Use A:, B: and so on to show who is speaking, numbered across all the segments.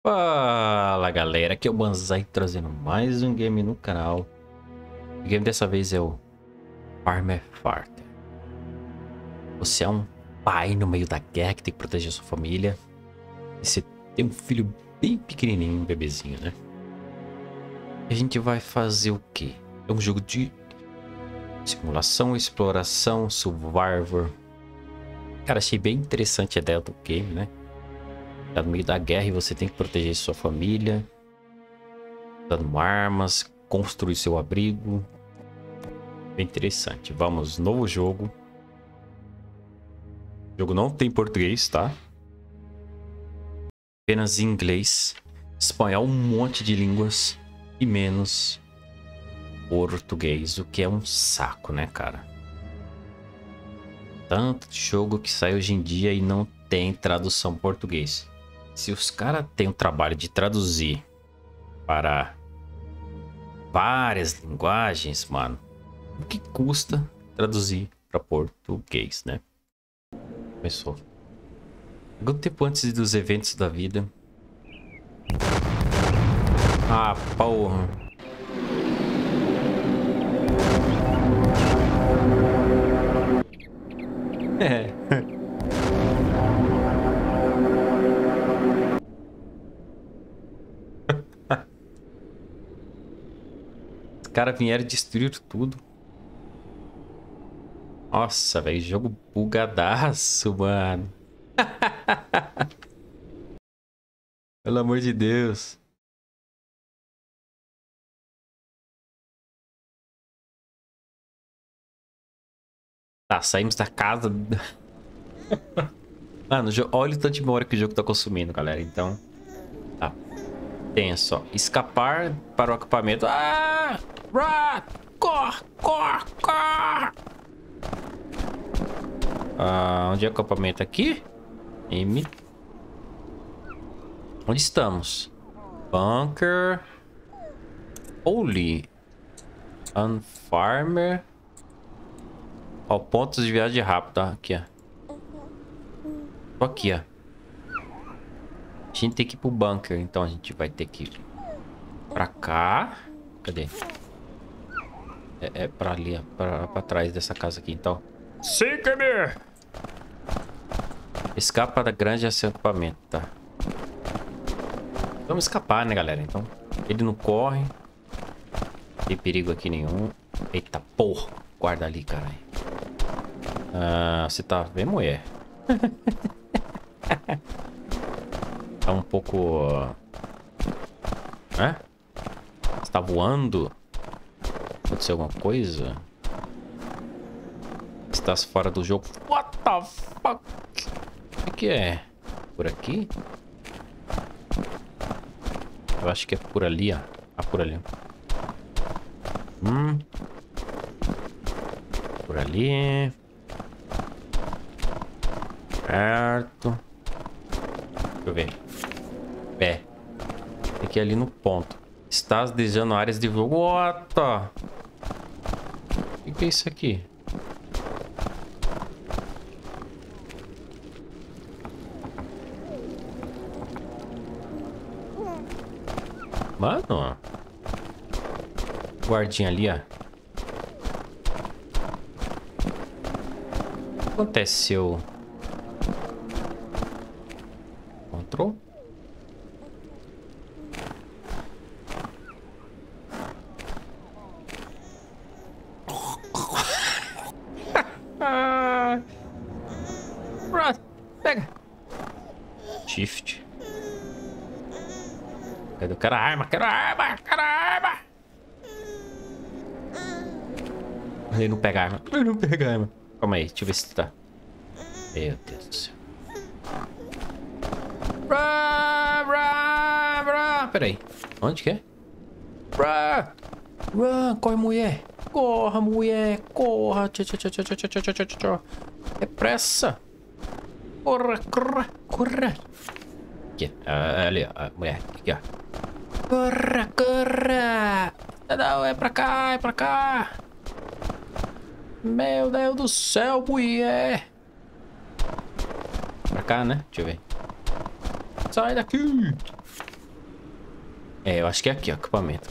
A: Fala galera, aqui é o Banzai trazendo mais um game no canal. O game dessa vez é o Farmer Farter. Você é um pai no meio da guerra que tem que proteger sua família. E você tem um filho bem pequenininho, um bebezinho, né? E a gente vai fazer o quê? É um jogo de simulação, exploração, survivor. Cara, achei bem interessante a ideia do game, né? Tá no meio da guerra e você tem que proteger sua família, dando armas, construir seu abrigo. Bem interessante. Vamos, novo jogo. O jogo não tem português, tá? Apenas em inglês, espanhol, um monte de línguas e menos português, o que é um saco, né, cara? Tanto de jogo que sai hoje em dia e não tem tradução português. Se os caras têm o trabalho de traduzir para várias linguagens, mano, o que custa traduzir para português, né? Começou. Algum tempo antes dos eventos da vida. Ah, porra. É. Os caras vieram destruir tudo. Nossa, velho, jogo bugadaço, mano. Pelo amor de Deus. Tá, saímos da casa. Mano, olha o tanto de memória que o jogo tá consumindo, galera. Então, tá. Tem só escapar para o acampamento. Ah! Corre, corre, corre! Onde é o acampamento aqui? M. Onde estamos? Bunker. Holy. Unfarmer. Ó, pontos de viagem rápida. Aqui, ó. Tô aqui, ó. A gente tem que ir pro bunker. Então a gente vai ter que ir pra cá. Cadê? É pra ali, ó. Pra trás dessa casa aqui, então. Siga-me! Escapa da grande acampamento, tá? Vamos escapar, né, galera? Então, ele não corre. Não tem perigo aqui nenhum. Eita, porra. Guarda ali, caralho. Você tá vendo, mulher? Tá um pouco... Você tá voando? Aconteceu alguma coisa? Estás fora do jogo. What the fuck? O que é? Por aqui? Eu acho que é por ali, ó. Ah, por ali. Por ali. Certo. Deixa eu ver. Pé. Tem que ir ali no ponto. Estás desejando áreas de jogo. What the... O que é isso aqui? Mano. Guardinha ali, ó. O que aconteceu? Encontrou? Pega. Shift. Cadê o cara? Arma, quero arma, quero arma. Ele não pega arma. Ele não pega arma. Calma aí, deixa eu ver se tá. Meu Deus do céu. Pera aí. Onde que é? Corre, mulher. Corra, mulher. Corra. É pressa. Corra, corra, corra. Aqui, ali, ó. Mulher, aqui, ó. Corra, corra. Não, é pra cá, é pra cá. Meu Deus do céu, mulher. Pra cá, né? Deixa eu ver. Sai daqui. É, eu acho que é aqui, ó, equipamento.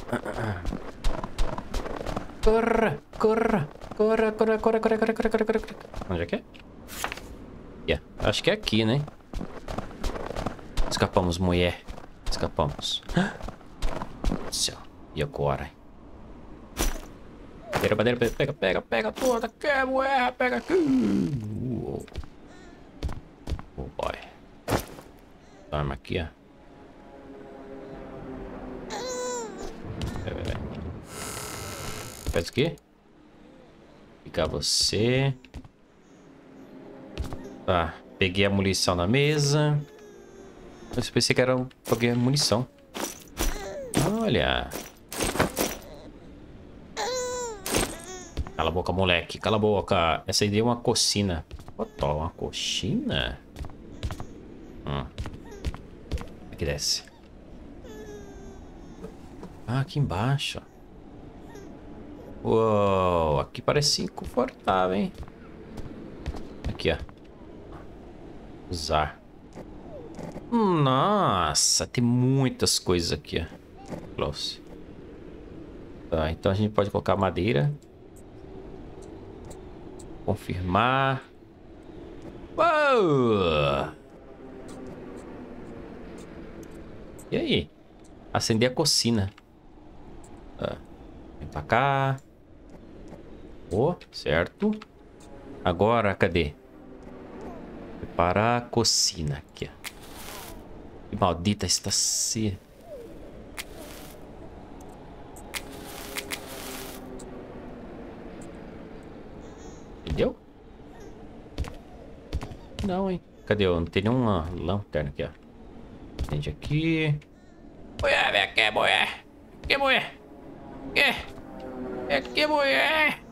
A: Corra, corra, corra, corra, corra, corra, corra, corra, corra, corra. Onde é que é? Yeah, acho que é aqui, né? Escapamos, mulher. Escapamos. Céu. E agora? Pega, pega, pega, pega toda. Que mulher, pega aqui. Oh, boy. Arma aqui, ó. Peraí. Faz o quê? Ficar você. Tá. Peguei a munição na mesa. Eu pensei que era pra ganhar munição. Olha. Cala a boca, moleque. Cala a boca. Essa aí deu uma cocina. Botó, uma coxina? Aqui desce. Ah, aqui embaixo. Uou, aqui parece confortável, hein? Aqui, ó. Usar. Nossa, tem muitas coisas aqui, ó. Close. Tá, então a gente pode colocar madeira. Confirmar. Uou! E aí? Acender a cocina. Tá. Vem pra cá. Oh, certo. Agora, cadê? Preparar a cocina aqui, ó. Que maldita está se... Entendeu? Não, hein? Cadê? Não tem nenhuma lanterna aqui, ó. Acende aqui. Mulher, vem aqui, mulher. Que mulher? Que mulher?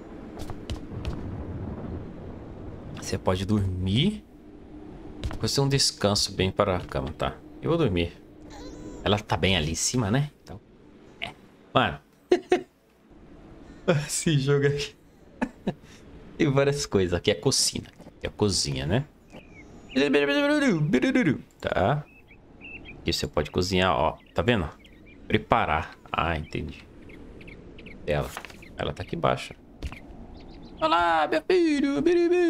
A: Você pode dormir. Você um descanso bem para a cama, tá? Eu vou dormir. Ela tá bem ali em cima, né? Então, mano. Esse jogo aqui. Tem várias coisas. Aqui é a cocina. Aqui é a cozinha, né? Tá. Aqui você pode cozinhar, ó. Tá vendo? Preparar. Ah, entendi. Ela tá aqui embaixo. Olá, meu filho.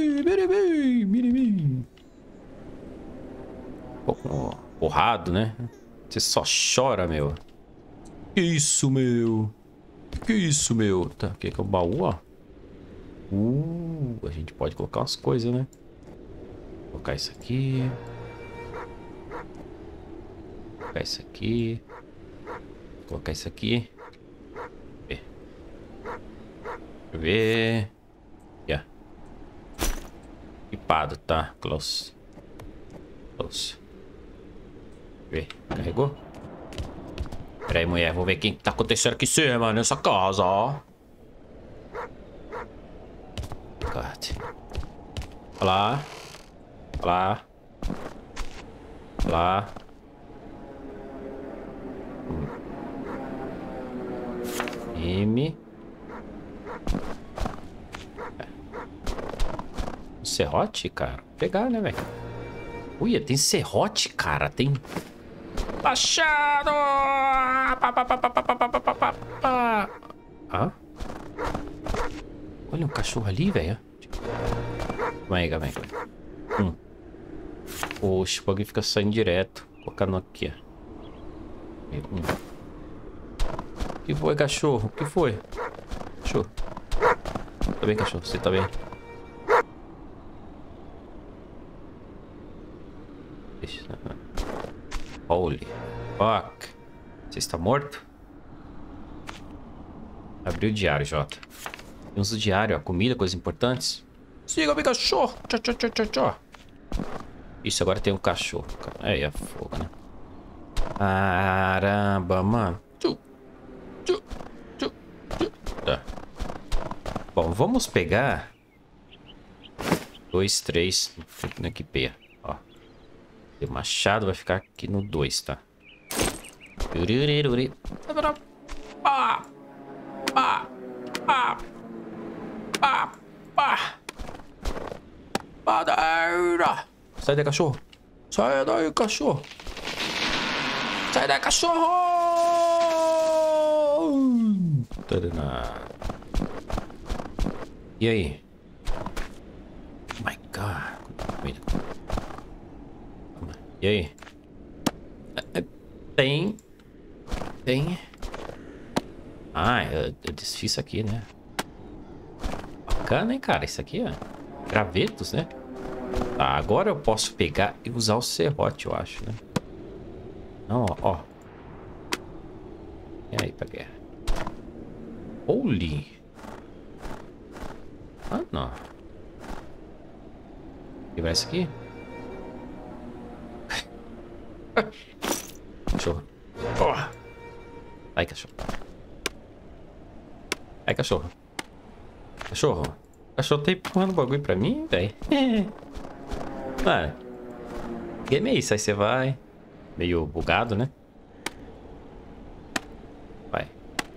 A: Um pouco porrado, né? Você só chora, meu. Que isso, meu? Que isso, meu? Tá, aqui é o baú, ó. A gente pode colocar umas coisas, né? Vou colocar isso aqui. Vou colocar isso aqui. Vou colocar isso aqui. Deixa eu ver. Yeah. Equipado, tá? Close. Close. Ver. Carregou? Pera aí, mulher. Vou ver quem tá acontecendo aqui em cima, nessa casa, ó. God. Olá. Olá. Olá. M. Um serrote, cara. Vou pegar, né, velho? Uia, tem serrote, cara. Tem... Machado! Ah? Olha um cachorro ali, velho. Calma aí, calma aí. Poxa, o bagulho fica saindo direto. Vou colocar no aqui, ó. O que foi, cachorro? O que foi? Cachorro. Tá bem, cachorro? Você tá bem? Holy fuck. Você está morto? Abriu o diário, Jota. Temos o diário, ó. Comida, coisas importantes. Siga-me, cachorro. Tchau, tchau, tchau, tchau, tchau. Isso, agora tem um cachorro. Aí, é fogo, né? Caramba, mano. Tá. Bom, vamos pegar 2, 3 no equipe. Ó. O machado vai ficar aqui no 2, tá? Madeira! Sai daí, cachorro! Sai daí, cachorro! Sai daí, cachorro! E aí? Oh my god. E aí? Tem. Ah, eu desfiz isso aqui, né? Bacana, hein, cara? Isso aqui, ó. Gravetos, né? Tá, agora eu posso pegar e usar o serrote, eu acho, né? Não, ó. E aí, pra guerra. Holy. Ah, não. Quebrar isso aqui. Cachorro. Oh. Ai, cachorro. Ai, cachorro. Cachorro. Cachorro tá empurrando o bagulho pra mim, velho. Mano. Game é isso. Aí você vai. Meio bugado, né? Vai.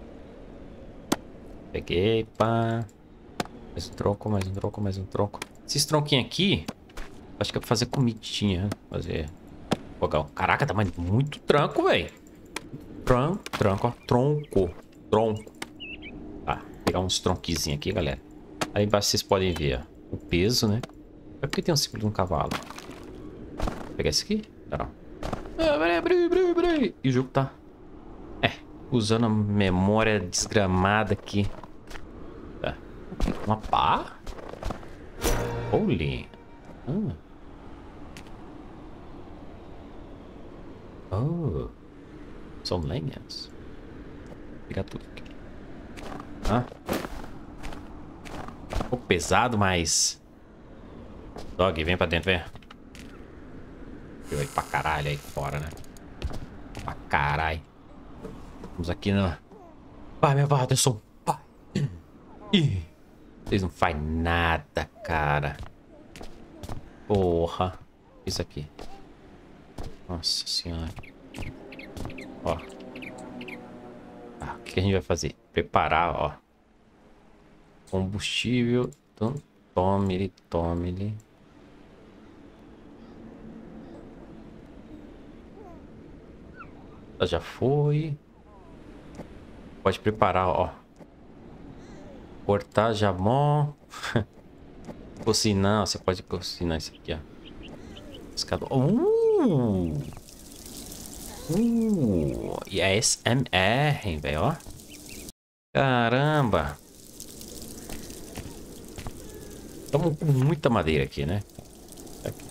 A: Peguei, pá. Mais um tronco, mais um tronco, mais um tronco. Esses tronquinhos aqui, acho que é pra fazer comidinha, né? Fazer fogão. Caraca, tá muito tranco, velho. Tranco, ó. Tronco. Tá, pegar uns tronquezinhos aqui, galera. Aí embaixo vocês podem ver, ó, o peso, né? É porque tem um símbolo de um cavalo. Vou pegar esse aqui? Não. E o jogo tá... usando a memória desgramada aqui. Tá. Uma pá? Holy. Oh. São lenhas. Vou pegar tudo aqui. Um pouco pesado, mas... Dog, vem pra dentro, vem. Eu aí pra caralho aí fora, né? Pra caralho. Vamos aqui na... Pai, meu Watterson. Pai. Ih. Vocês não fazem nada, cara. Porra. Isso aqui. Nossa senhora. Ó. O que a gente vai fazer? Preparar, ó. Combustível. Então, tome-lhe. Já foi. Pode preparar, ó. Cortar jamão. Cocinar. Você pode cocinar isso aqui, ó. Pescador. E é SMR, velho, ó. Caramba. Estamos com muita madeira aqui, né? Aqui.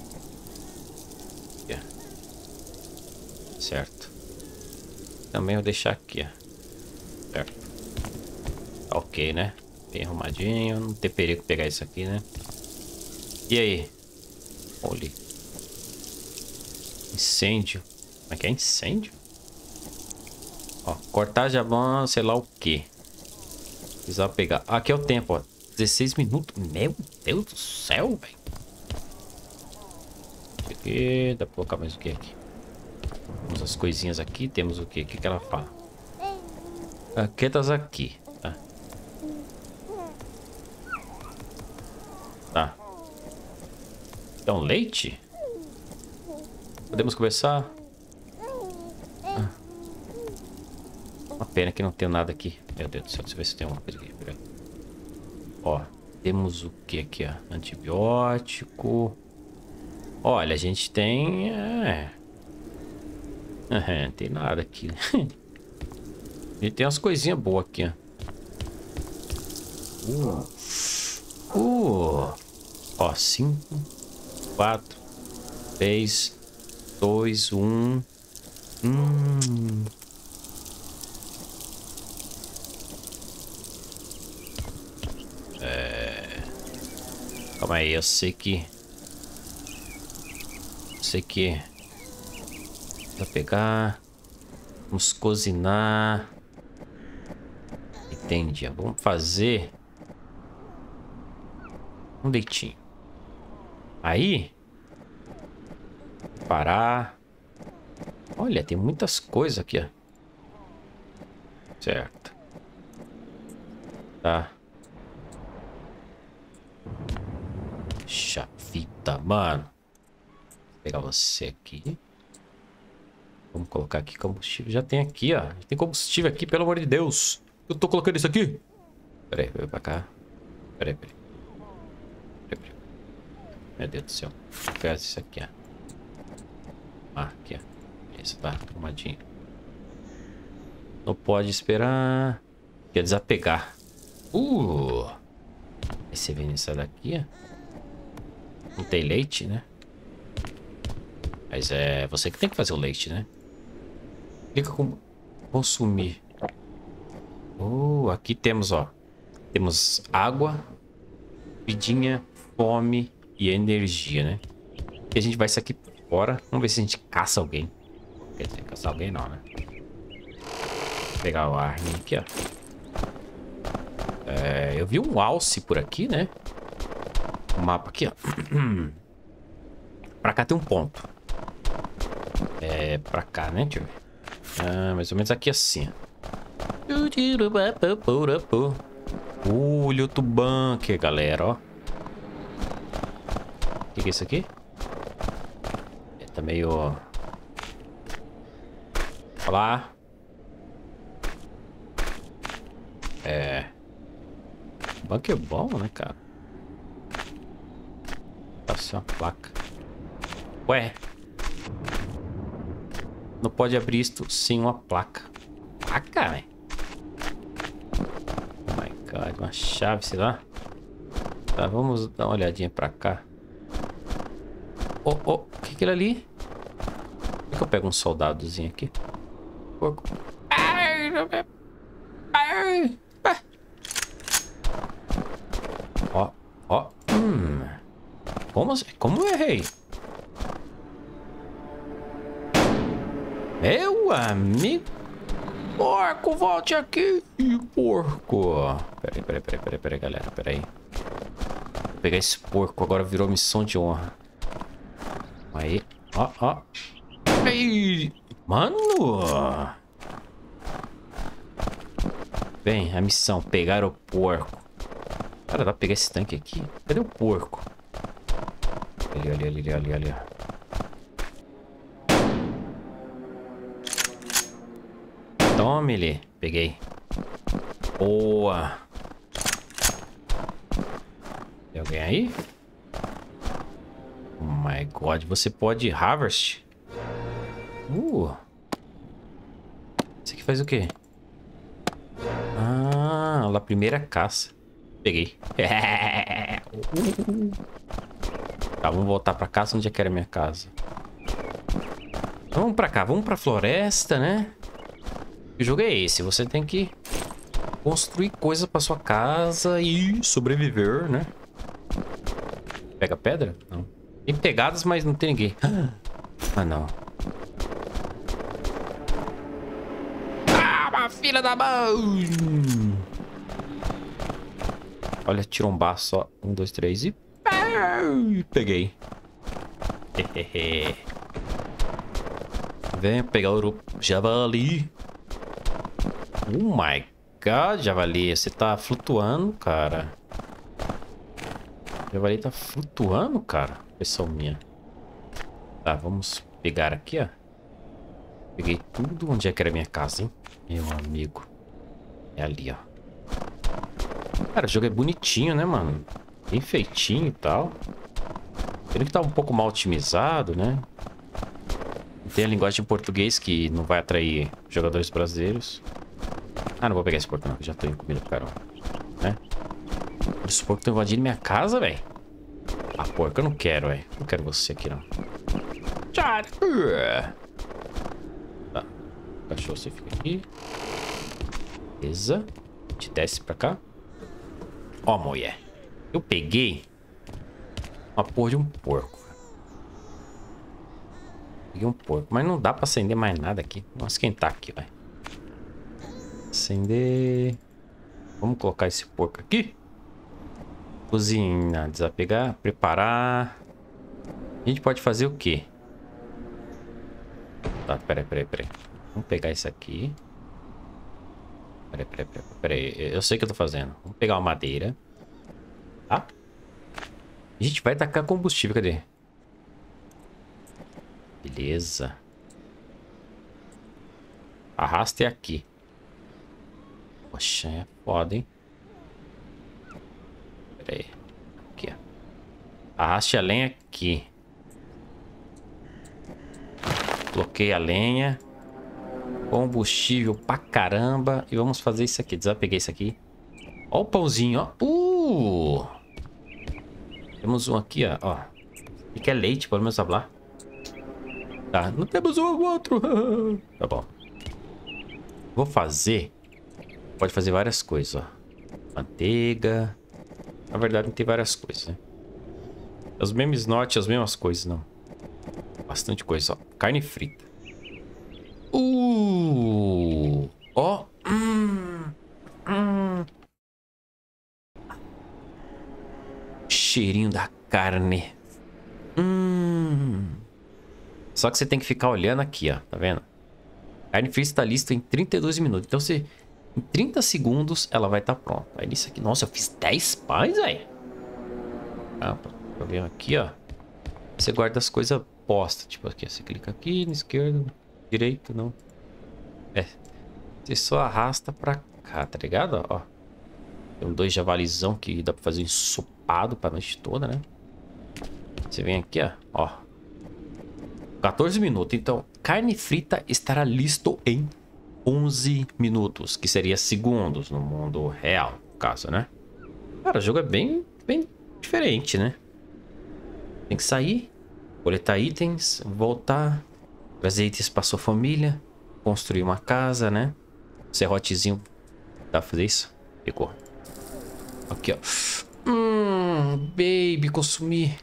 A: Certo. Também vou deixar aqui, ó. Certo. Ok, né? Bem arrumadinho. Não tem perigo pegar isso aqui, né? E aí? Olha. Incêndio. Como é que é incêndio? Ó, cortar jabão, sei lá o que. Precisava pegar. Aqui é o tempo, ó. 16 minutos. Meu Deus do céu, velho. Aqui, dá pra colocar mais o que aqui? Temos as coisinhas aqui. Temos o que? O que que ela fala? Raquetas aqui. Tá. Então, leite? Podemos começar? Uma pena que não tem nada aqui. Meu Deus do céu, deixa eu ver se tem uma coisa aqui. Ó, temos o que aqui, ó? Antibiótico. Olha, a gente tem... não tem nada aqui. A gente tem umas coisinhas boas aqui, ó. Ó, 5, 4, 3, 2, 1. Calma aí, eu sei que... Vou pegar... Vamos cozinhar... Entendi. Vamos fazer... Um leitinho. Aí... Parar... Olha, tem muitas coisas aqui, ó. Certo. Tá. Puxa vida, mano. Vou pegar você aqui. Vamos colocar aqui combustível. Já tem aqui, ó. Já tem combustível aqui, pelo amor de Deus. Eu tô colocando isso aqui. Pera aí, vai pra cá. Pera aí. Meu Deus do céu. Pega isso aqui, ó. Ah, aqui, ó. Isso, tá arrumadinho. Não pode esperar. Quer desapegar. Aí você vem nessa daqui, ó. Não tem leite, né? Mas é você que tem que fazer o leite, né? Clica com consumir. Aqui temos, ó. Temos água, vidinha, fome e energia, né? E a gente vai isso aqui fora. Vamos ver se a gente caça alguém. Quer dizer, caçar alguém não, né? Vou pegar o ar aqui, ó. Eu vi um alce por aqui, né? O mapa aqui, ó. Pra cá tem um ponto. Pra cá, né? Deixa eu ver. Mais ou menos aqui assim, ó. Olha outro bunker, galera, ó. O que é isso aqui? Tá meio... Olha lá. Bunker bom, né, cara? Passou uma placa. Ué. Não pode abrir isto sem uma placa. Placa, velho? Oh my god, uma chave, sei lá. Tá, vamos dar uma olhadinha pra cá. O que é aquilo ali? Por que eu pego um soldadozinho aqui? Porco. Ó. Como eu errei? Meu amigo. Porco, volte aqui, porco. Peraí, galera. Peraí. Vou pegar esse porco. Agora virou missão de honra. Aí. Ó. Ei, mano. Bem, a missão. Pegar o porco. Cara, dá pra pegar esse tanque aqui? Cadê o porco? Ali. Tome ele. Peguei. Boa. Tem alguém aí? Oh my god. Você pode harvest? Isso aqui faz o quê? A primeira caça. Peguei. Tá, vamos voltar pra casa. Onde é que era a minha casa? Vamos pra cá. Vamos pra floresta, né? O jogo é esse. Você tem que construir coisas pra sua casa e sobreviver, né? Pega pedra? Não. Tem pegadas, mas não tem ninguém. Ah, não. Uma filha da mãe! Olha, tirombaço só. 1, 2, 3 e... Peguei. Vem pegar o javali. Oh my god, javali. Você tá flutuando, cara. O javali tá flutuando, cara. Pessoal minha. Tá, vamos pegar aqui, ó. Peguei tudo. Onde é que era a minha casa, hein? Meu amigo. É ali, ó. Cara, o jogo é bonitinho, né, mano? Bem feitinho e tal. Ele que tá um pouco mal otimizado, né? Tem a linguagem em português que não vai atrair jogadores brasileiros. Ah, não vou pegar esse porco não, já tô em comida pro caramba. Né? Os porcos estão invadindo minha casa, velho. Ah, porco, eu não quero, velho. Não quero você aqui, não. Tá. Cachorro, você fica aqui. Beleza. A gente desce pra cá. Ó, mulher. Eu peguei uma porra de um porco. Peguei um porco, mas não dá pra acender mais nada aqui. Vamos esquentar aqui, vai. Acender. Vamos colocar esse porco aqui. Cozinhar, desapegar, preparar. A gente pode fazer o quê? Tá, peraí. Vamos pegar isso aqui. Peraí. Eu sei o que eu tô fazendo. Vamos pegar uma madeira. Tá? A gente vai tacar combustível, cadê? Beleza. Arrasta aqui. Poxa, é foda, hein? Pera aí. Aqui, ó. Arraste a lenha aqui. Coloquei a lenha. Combustível pra caramba. E vamos fazer isso aqui. Desapeguei isso aqui. Ó o pãozinho, ó. Temos um aqui, ó. E que é leite, podemos falar. Tá, não temos um outro. Tá bom. Vou fazer. Pode fazer várias coisas, ó. Manteiga. Na verdade, tem várias coisas, né? Os mesmos norte, as mesmas coisas, não. Bastante coisa, ó. Carne frita. Ó. Cheirinho da carne. Só que você tem que ficar olhando aqui, ó. Tá vendo? Carne frita está lista em 32 minutos. Então, em 30 segundos, ela vai estar pronta. Aí, nisso aqui... Nossa, eu fiz 10 pães, velho. Ah, eu venho aqui, ó. Você guarda as coisas postas. Tipo aqui, você clica aqui, na esquerda, direita, não. Você só arrasta pra cá, tá ligado? Ó. Tem 2 javalizão que dá pra fazer um ensopado pra noite toda, né? Você vem aqui, ó. 14 minutos. Então, carne frita estará listo em 11 minutos. Que seria segundos no mundo real, no caso, né? Cara, o jogo é bem diferente, né? Tem que sair, coletar itens, voltar, trazer itens pra sua família, construir uma casa, né? Serrotezinho. Dá pra fazer isso? Pegou. Aqui, ó. Baby, consumir.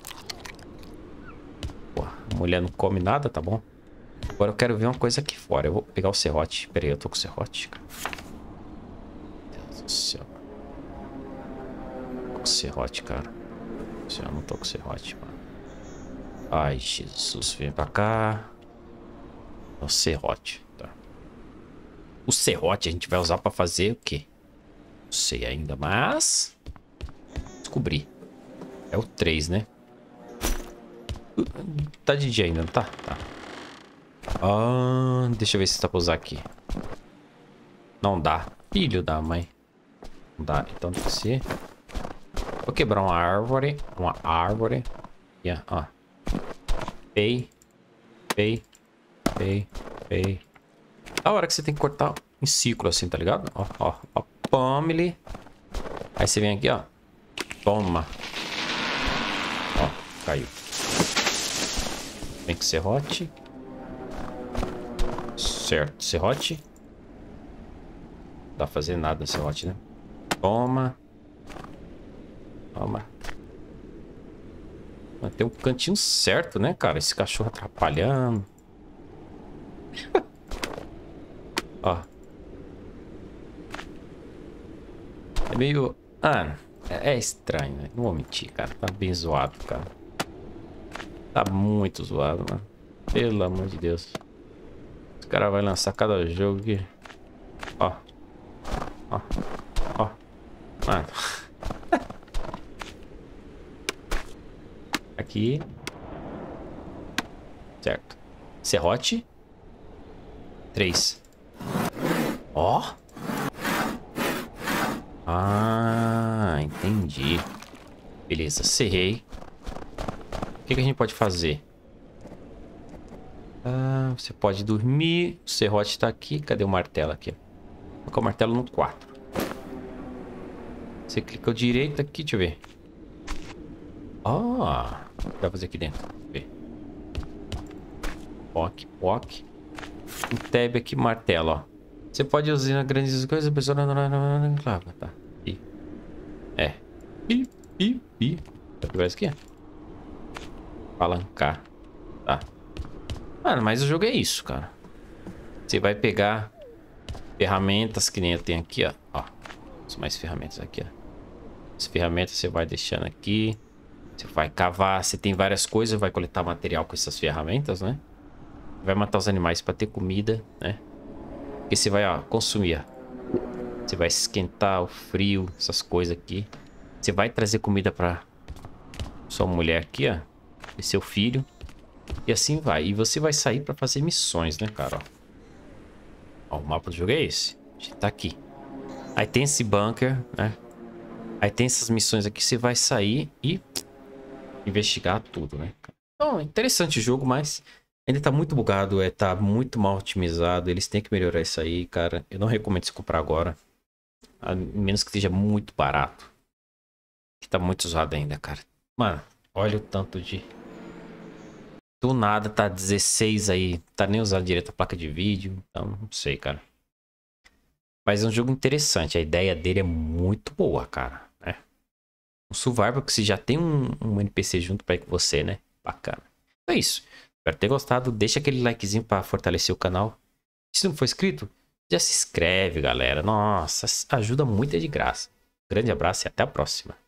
A: Pô, a mulher não come nada, tá bom? Agora eu quero ver uma coisa aqui fora. Eu vou pegar o serrote. Pera aí, eu tô com o serrote, cara. Meu Deus do céu. Tô com o serrote, cara. Eu não tô com o serrote, mano. Ai, Jesus. Vem pra cá. O serrote. Tá. O serrote a gente vai usar pra fazer o quê? Não sei ainda, mas... Descobri. É o 3, né? Tá de dia ainda, não tá? Tá. Deixa eu ver se dá pra usar aqui. Não dá. Filho da mãe. Não dá. Então tem que ser... Vou quebrar uma árvore. Uma árvore. Yeah, ó. Pei. A hora que você tem que cortar em ciclo assim, tá ligado? Ó. Pomele. Aí você vem aqui, ó. Toma. Ó, caiu. Vem com serrote. Certo, serrote. Não dá pra fazer nada no serrote, né? Toma. Tem um cantinho certo, né, cara? Esse cachorro atrapalhando. Ó. É meio... é estranho, né? Não vou mentir, cara. Tá bem zoado, cara. Tá muito zoado, mano. Pelo amor de Deus. Os caras vão lançar cada jogo aqui. Ó. Mano. Aqui. Certo. Serrote. 3. Ó. Entendi. Beleza, serrei. O que a gente pode fazer? Você pode dormir. O serrote tá aqui. Cadê o martelo aqui? Vou colocar o martelo no 4. Você clica o direito aqui, deixa eu ver. O que vai fazer aqui dentro? Deixa eu ver. POC. Um tab aqui, martelo, ó. Você pode usar grandes coisas, a pessoa não clava, tá. Deixa eu pegar isso aqui. Palancar. Tá. Mano, mas o jogo é isso, cara. Você vai pegar ferramentas que nem eu tenho aqui, ó. Mais ferramentas aqui, ó. As ferramentas você vai deixando aqui. Você vai cavar. Você tem várias coisas. Vai coletar material com essas ferramentas, né? Vai matar os animais pra ter comida, né? E você vai, ó, consumir, ó. Você vai esquentar o frio, essas coisas aqui. Você vai trazer comida pra sua mulher aqui, ó. E seu filho. E assim vai. E você vai sair pra fazer missões, né, cara? Ó, o mapa do jogo é esse. A gente tá aqui. Aí tem esse bunker, né? Aí tem essas missões aqui, você vai sair e investigar tudo, né? Então, interessante o jogo, mas ainda tá muito bugado, tá muito mal otimizado. Eles têm que melhorar isso aí, cara. Eu não recomendo você comprar agora. A menos que esteja muito barato. Que tá muito usado ainda, cara. Mano, olha o tanto de... Do nada tá 16 aí. Tá nem usado direito a placa de vídeo. Então, não sei, cara. Mas é um jogo interessante. A ideia dele é muito boa, cara. Né? Um survival que você já tem um NPC junto pra ir com você, né? Bacana. Então é isso. Espero ter gostado. Deixa aquele likezinho pra fortalecer o canal. Se não for inscrito, já se inscreve, galera. Nossa, ajuda muito, é de graça. Grande abraço e até a próxima.